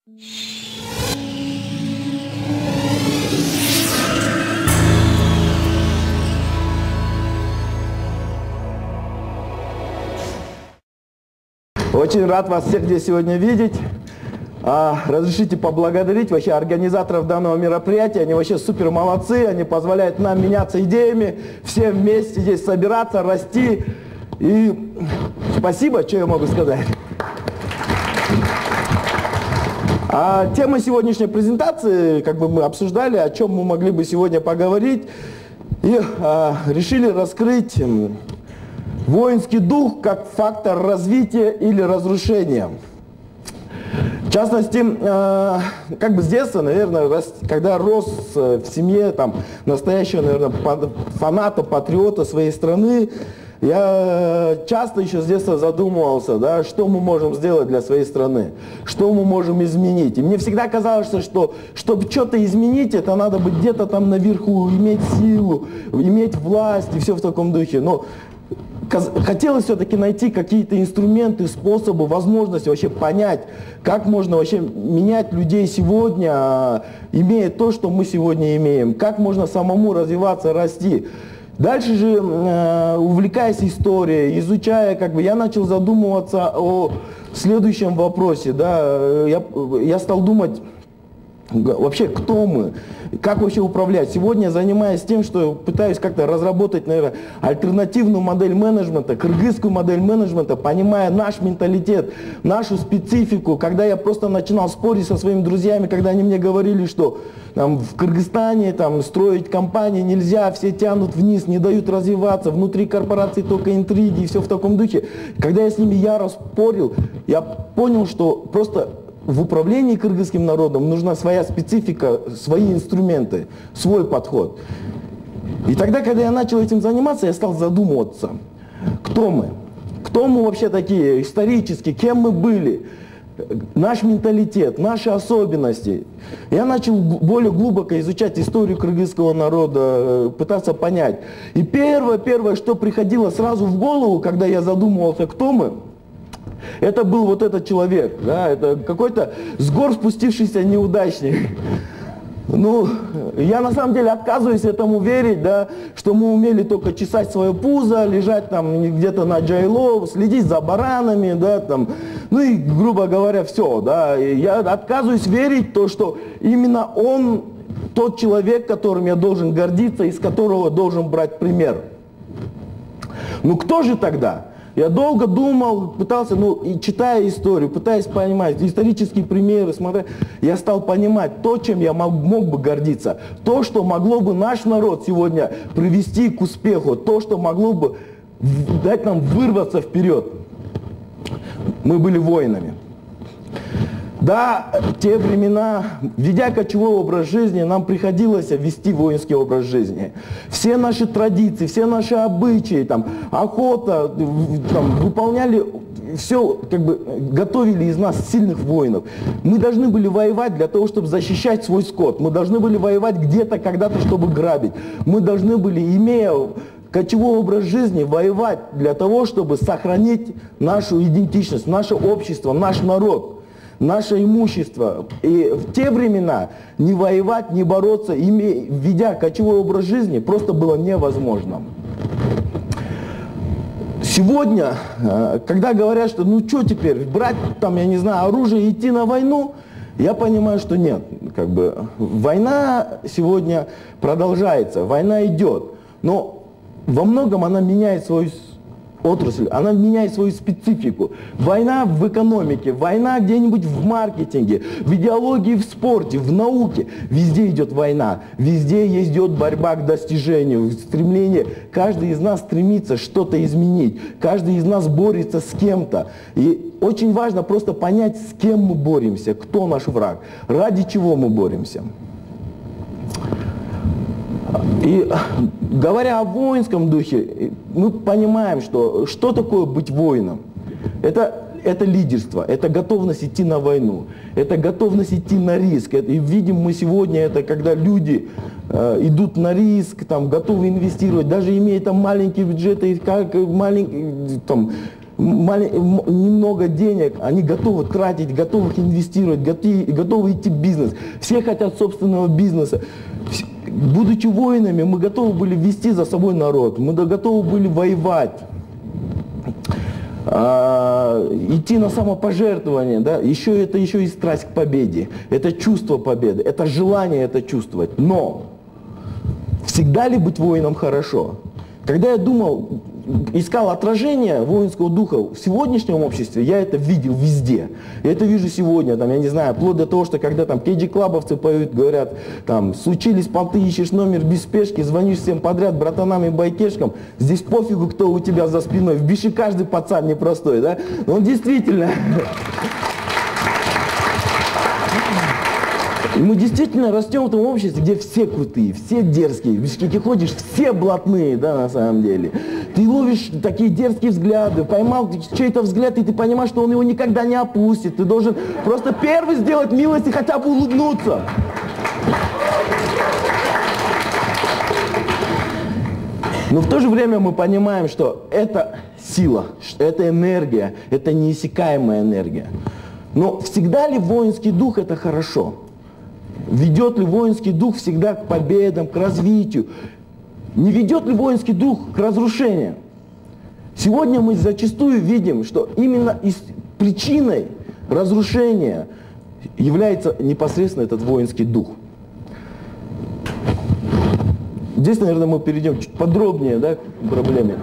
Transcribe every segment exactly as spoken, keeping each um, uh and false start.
Очень рад вас всех здесь сегодня видеть. А, разрешите поблагодарить вообще организаторов данного мероприятия. Они вообще супер молодцы. Они позволяют нам меняться идеями, все вместе здесь собираться, расти. И спасибо, что я могу сказать. А тема сегодняшней презентации, как бы мы обсуждали, о чем мы могли бы сегодня поговорить. И а, решили раскрыть воинский дух как фактор развития или разрушения. В частности, э, как бы с детства, наверное, рас, когда рос в семье там, настоящего, наверное, фаната, патриота своей страны, я часто еще с детства задумывался, да, что мы можем сделать для своей страны, что мы можем изменить. И мне всегда казалось, что чтобы что-то изменить, это надо быть где-то там наверху, иметь силу, иметь власть и все в таком духе. Но хотелось все-таки найти какие-то инструменты, способы, возможности вообще понять, как можно вообще менять людей сегодня, имея то, что мы сегодня имеем, как можно самому развиваться, расти. Дальше же, э, увлекаясь историей, изучая, как бы, я начал задумываться о следующем вопросе. Да, я, я стал думать, вообще, кто мы, как вообще управлять. Сегодня, занимаясь тем, что пытаюсь как-то разработать, наверное, альтернативную модель менеджмента, кыргызскую модель менеджмента, понимая наш менталитет, нашу специфику. Когда я просто начинал спорить со своими друзьями, когда они мне говорили, что там, в Кыргызстане там, строить компании нельзя, все тянут вниз, не дают развиваться, внутри корпорации только интриги и все в таком духе. Когда я с ними яро спорил, я понял, что просто в управлении кыргызским народом нужна своя специфика, свои инструменты, свой подход. И тогда, когда я начал этим заниматься, я стал задумываться, кто мы, кто мы вообще такие исторически, кем мы были, наш менталитет, наши особенности. Я начал более глубоко изучать историю кыргызского народа, пытаться понять. И первое, первое, что приходило сразу в голову, когда я задумывался, кто мы, это был вот этот человек, да, это какой-то с гор спустившийся неудачник. Ну, я на самом деле отказываюсь этому верить, да, что мы умели только чесать свое пузо, лежать там где-то на джайло, следить за баранами, да, там, ну и, грубо говоря, все, да. Я отказываюсь верить в то, что именно он тот человек, которым я должен гордиться, из которого должен брать пример. Ну, кто же тогда? Я долго думал, пытался, ну, и читая историю, пытаясь понимать исторические примеры, смотря, я стал понимать то, чем я мог, мог бы гордиться, то, что могло бы наш народ сегодня привести к успеху, то, что могло бы дать нам вырваться вперед. Мы были воинами. Да, в те времена, ведя кочевой образ жизни, нам приходилось вести воинский образ жизни. Все наши традиции, все наши обычаи, там, охота, там, выполняли, все, как бы, готовили из нас сильных воинов. Мы должны были воевать для того, чтобы защищать свой скот. Мы должны были воевать где-то, когда-то, чтобы грабить. Мы должны были, имея кочевой образ жизни, воевать для того, чтобы сохранить нашу идентичность, наше общество, наш народ. Наше имущество. И в те времена не воевать, не бороться, имея, ведя кочевой образ жизни, просто было невозможно. Сегодня, когда говорят, что ну что теперь, брать там, я не знаю, оружие и идти на войну, я понимаю, что нет. Как бы, война сегодня продолжается, война идет, но во многом она меняет свою отрасль, она меняет свою специфику. Война в экономике, война где-нибудь в маркетинге, в идеологии, в спорте, в науке. Везде идет война, везде идет борьба к достижению, стремление. Каждый из нас стремится что-то изменить, каждый из нас борется с кем-то. И очень важно просто понять, с кем мы боремся, кто наш враг, ради чего мы боремся. И говоря о воинском духе, мы понимаем, что что такое быть воином. Это, это лидерство, это готовность идти на войну, это готовность идти на риск. И видим мы сегодня это, когда люди э, идут на риск, там, готовы инвестировать, даже имея там маленькие бюджеты, как маленькие, там, немного денег, они готовы тратить, готовы инвестировать, готовы, готовы идти в бизнес. Все хотят собственного бизнеса. Будучи воинами, мы готовы были вести за собой народ, мы готовы были воевать, а, идти на самопожертвование. Да? Еще, это еще и страсть к победе, это чувство победы, это желание это чувствовать. Но всегда ли быть воином хорошо? Когда я думал, искал отражение воинского духа в сегодняшнем обществе, я это видел везде. Я это вижу сегодня, там, я не знаю, вплоть до того, что когда там кей-джи-клабовцы поют, говорят, там, случились понты, ищешь номер без спешки, звонишь всем подряд, братанам и байкешкам, здесь пофигу, кто у тебя за спиной, в Биши каждый пацан непростой, да? Но он действительно... И мы действительно растем в том обществе, где все крутые, все дерзкие. В Бишкеке ходишь, все блатные, да, на самом деле. Ты ловишь такие дерзкие взгляды, поймал чей-то взгляд, и ты понимаешь, что он его никогда не опустит. Ты должен просто первый сделать милость и хотя бы улыбнуться. Но в то же время мы понимаем, что это сила, это энергия, это неиссякаемая энергия. Но всегда ли воинский дух это хорошо? Ведет ли воинский дух всегда к победам, к развитию? Не ведет ли воинский дух к разрушению? Сегодня мы зачастую видим, что именно из причиной разрушения является непосредственно этот воинский дух. Здесь, наверное, мы перейдем чуть подробнее, да, к проблеме.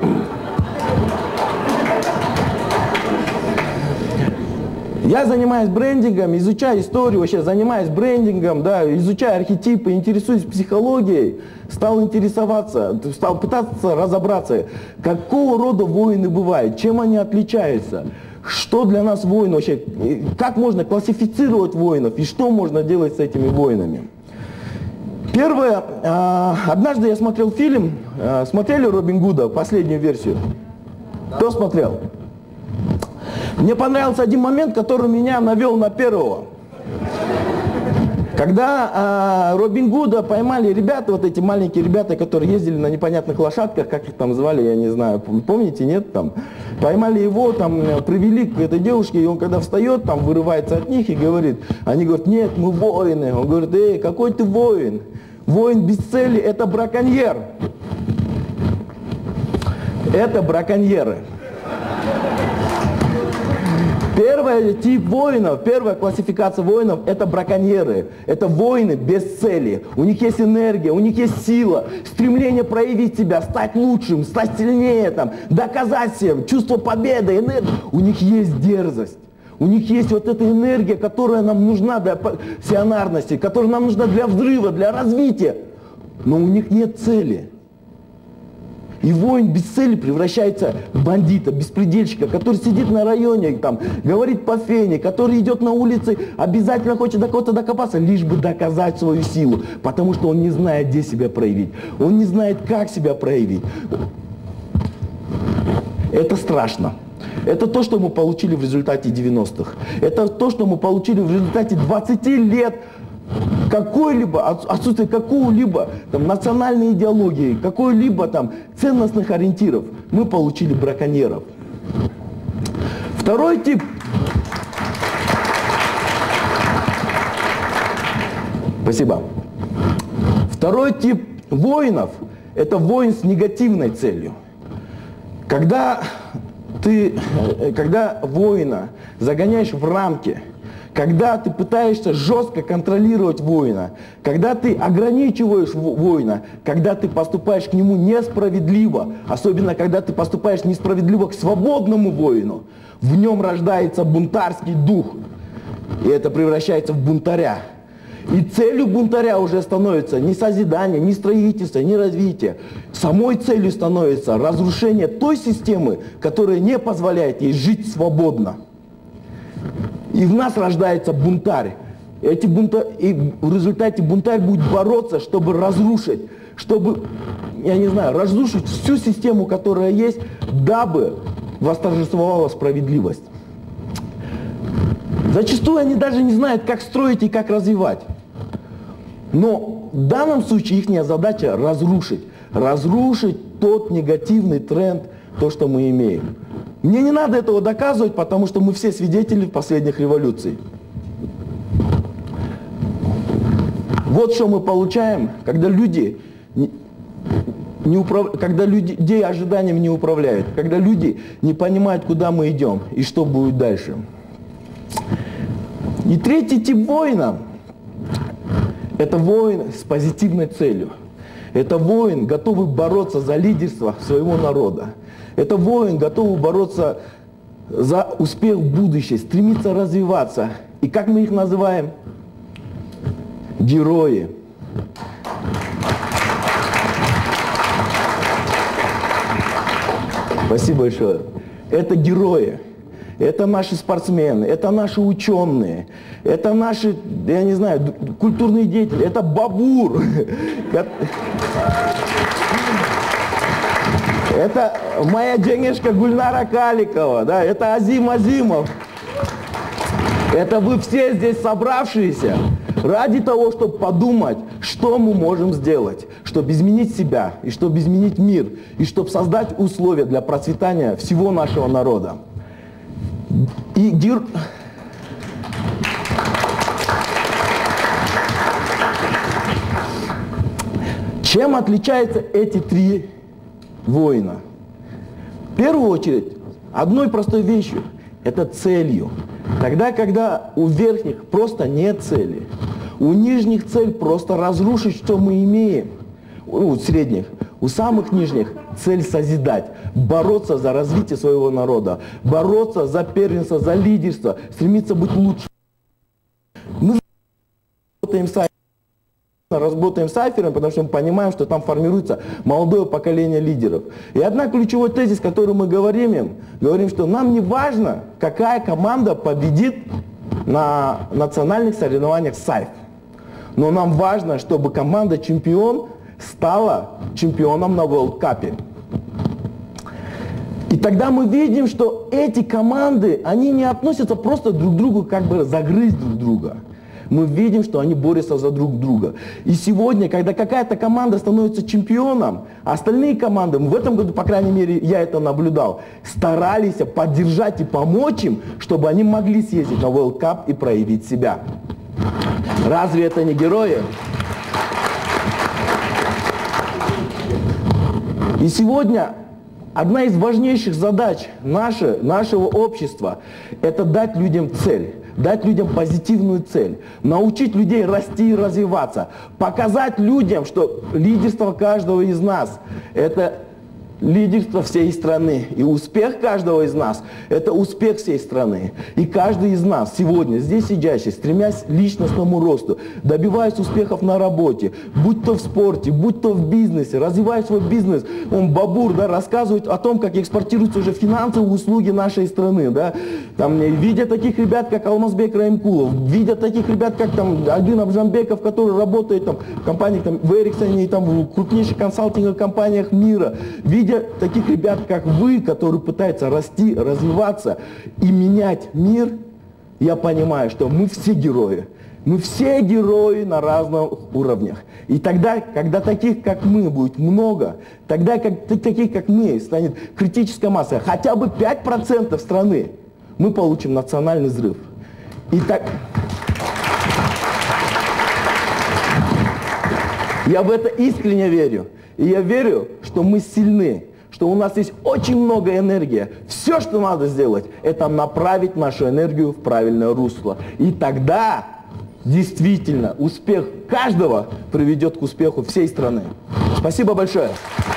Я занимаюсь брендингом, изучаю историю, вообще занимаюсь брендингом, да, изучаю архетипы, интересуюсь психологией, стал интересоваться, стал пытаться разобраться, какого рода воины бывают, чем они отличаются, что для нас воин вообще, как можно классифицировать воинов и что можно делать с этими воинами. Первое, однажды я смотрел фильм, смотрели Робин Гуда, последнюю версию? Кто смотрел? Мне понравился один момент, который меня навел на первого. Когда э, Робин Гуда поймали ребята, вот эти маленькие ребята, которые ездили на непонятных лошадках, как их там звали, я не знаю, помните, нет, там, поймали его, там, привели к этой девушке, и он когда встает, там, вырывается от них и говорит, они говорят, нет, мы воины. Он говорит, эй, какой ты воин? Воин без цели – это браконьер. Это браконьеры. Первый тип воинов, первая классификация воинов – это браконьеры. Это воины без цели. У них есть энергия, у них есть сила, стремление проявить себя, стать лучшим, стать сильнее, там, доказать всем, чувство победы, энергия. У них есть дерзость. У них есть вот эта энергия, которая нам нужна для пассионарности, которая нам нужна для взрыва, для развития. Но у них нет цели. И воин без цели превращается в бандита, беспредельщика, который сидит на районе, там, говорит по фене, который идет на улице, обязательно хочет до кого-то докопаться, лишь бы доказать свою силу, потому что он не знает, где себя проявить, он не знает, как себя проявить. Это страшно. Это то, что мы получили в результате девяностых. Это то, что мы получили в результате двадцати лет какой-либо, отсутствие какого-либо там, национальной идеологии, какой-либо там ценностных ориентиров. Мы получили браконьеров. Второй тип. Спасибо. Второй тип воинов – это воин с негативной целью. Когда ты, когда воина загоняешь в рамки, когда ты пытаешься жестко контролировать воина, когда ты ограничиваешь воина, когда ты поступаешь к нему несправедливо, особенно когда ты поступаешь несправедливо к свободному воину, в нем рождается бунтарский дух, и это превращается в бунтаря. И целью бунтаря уже становится не созидание, не строительство, не развитие. Самой целью становится разрушение той системы, которая не позволяет ей жить свободно. И в нас рождается бунтарь. Эти бунта... И в результате бунтарь будет бороться, чтобы разрушить, чтобы, я не знаю, разрушить всю систему, которая есть, дабы восторжествовала справедливость. Зачастую они даже не знают, как строить и как развивать. Но в данном случае их задача разрушить. Разрушить тот негативный тренд, то, что мы имеем. Мне не надо этого доказывать, потому что мы все свидетели последних революций. Вот что мы получаем, когда люди, не, не управ... когда людей ожиданиями не управляют, когда люди не понимают, куда мы идем и что будет дальше. И третий тип воина – это воин с позитивной целью. Это воин, готовый бороться за лидерство своего народа. Это воин, готовый бороться за успех в будущем, стремиться развиваться. И как мы их называем? Герои. Спасибо большое. Это герои. Это наши спортсмены, это наши ученые, это наши, я не знаю, культурные деятели, это Бабур. Это моя денежка Гульнара Каликова, да, это Азим Азимов. Это вы все здесь собравшиеся ради того, чтобы подумать, что мы можем сделать, чтобы изменить себя, и чтобы изменить мир, и чтобы создать условия для процветания всего нашего народа. И гер... Чем отличаются эти три воина? В первую очередь, одной простой вещью – это целью. Тогда, когда у верхних просто нет цели, у нижних цель просто разрушить, что мы имеем, у средних, у самых нижних цель созидать, бороться за развитие своего народа, бороться за первенство, за лидерство, стремиться быть лучше. Мы работаем с работаем с Айфером, потому что мы понимаем, что там формируется молодое поколение лидеров. И одна ключевой тезис, который мы говорим им, говорим, что нам не важно, какая команда победит на национальных соревнованиях САЙФ. Но нам важно, чтобы команда-чемпион стала чемпионом на World Cup. И тогда мы видим, что эти команды, они не относятся просто друг к другу, как бы загрызть друг друга. Мы видим, что они борются за друг друга. И сегодня, когда какая-то команда становится чемпионом, остальные команды, в этом году, по крайней мере, я это наблюдал, старались поддержать и помочь им, чтобы они могли съездить на World Cup и проявить себя. Разве это не герои? И сегодня одна из важнейших задач наше, нашего общества – это дать людям цель. Дать людям позитивную цель, научить людей расти и развиваться, показать людям, что лидерство каждого из нас – это лидерство всей страны. И успех каждого из нас – это успех всей страны. И каждый из нас сегодня, здесь сидящий, стремясь к личностному росту, добиваясь успехов на работе, будь то в спорте, будь то в бизнесе, развивая свой бизнес. Он, Бабур, да, рассказывает о том, как экспортируются уже финансовые услуги нашей страны. Да. Там, видя таких ребят, как Алмазбек Раимкулов, видя таких ребят, как там, Альбин Абжамбеков, который работает там, в компаниях там, в Эриксоне и там, в крупнейших консалтинговых компаниях мира, видя таких ребят, как вы, которые пытаются расти, развиваться и менять мир, я понимаю, что мы все герои. Мы все герои на разных уровнях. И тогда, когда таких, как мы, будет много, тогда, как, таких, как мы, станет критическая масса, хотя бы пять процентов страны, мы получим национальный взрыв. И так... Я в это искренне верю. И я верю, что мы сильны, что у нас есть очень много энергии. Все, что надо сделать, это направить нашу энергию в правильное русло. И тогда действительно успех каждого приведет к успеху всей страны. Спасибо большое.